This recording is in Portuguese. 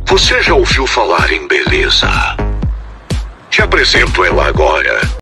Você já ouviu falar em beleza? Te apresento ela agora.